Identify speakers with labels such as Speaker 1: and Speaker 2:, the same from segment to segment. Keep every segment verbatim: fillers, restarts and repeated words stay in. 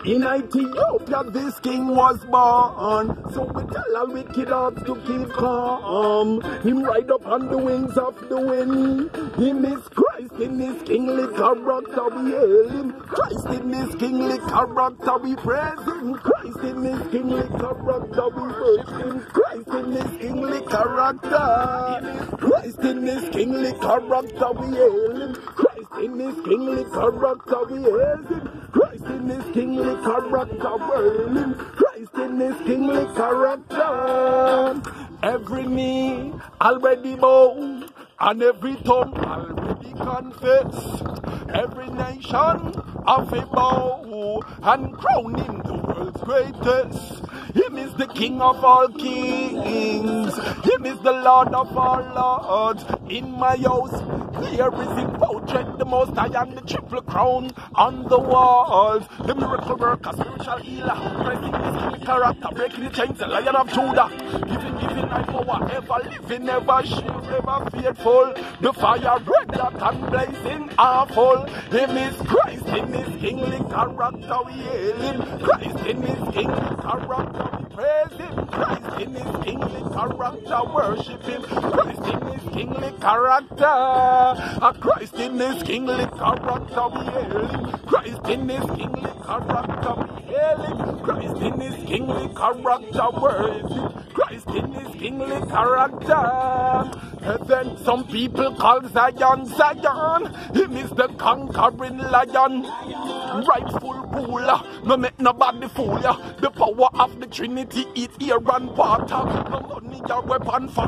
Speaker 1: In Ethiopia this king was born, so we tell our wicked hearts to keep calm. Him ride up on the wings of the wind. Him is Christ in his kingly character, we hail him. Christ in his kingly character, we praise him. Christ in his kingly character, we worship him. Christ in his kingly character. Christ in his kingly character, we hail him. Christ in his kingly character, we hail him. Christ in his kingly character, we him. Christ in his kingly character. Every knee already bow, and every tongue already confess. Every nation of a bow, and crown him the world's greatest. Him is the King of all kings. Him is the Lord of all lords. In my house, there is in portrait the Most High and the triple crown on the walls. The miracle worker, spiritual healer, Christ in his kingly character, breaking the chains, the Lion of Judah, giving, giving life power, ever living, ever shield, ever faithful. The fire red hot and blazing awful. Him is Christ in his kingly character, we hail him. Christ in his kingly character, we praise him. Christ in his kingly character, worship him. Christ in his kingly character, a Christ in his kingly character, we hail him. Christ in his kingly character, we hail him. Christ in his kingly character, worship. Christ in his kingly character. Heaven, some people call Zion, Zion. Him is the conquering lion, rightful ruler. No make nobody fool ya. The power of the Trinity is air and water. No money or weapon for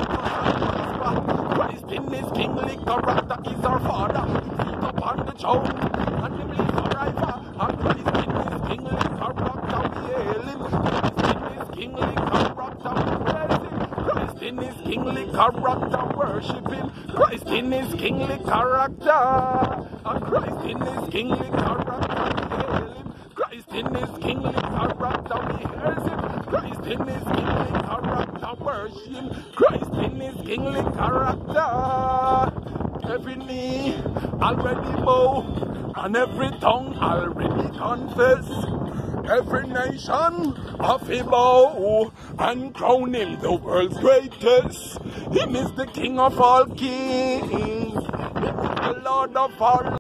Speaker 1: Christ in his kingly character is our father. He sit upon the throne and he lives forever. And Christ in his kingly character we hail him. Christ in his kingly character we praise him. Christ in his kingly character worship him. Christ in his kingly character. And Christ in his kingly character we hail him. Christ in his kingly character we hail him. Christ in his kingly character worship him. Christ in his kingly character. Every knee already bow, and every tongue already confess. Every nation of a bow, and crown him the world's greatest. Him is the King of all kings. Him is the Lord of all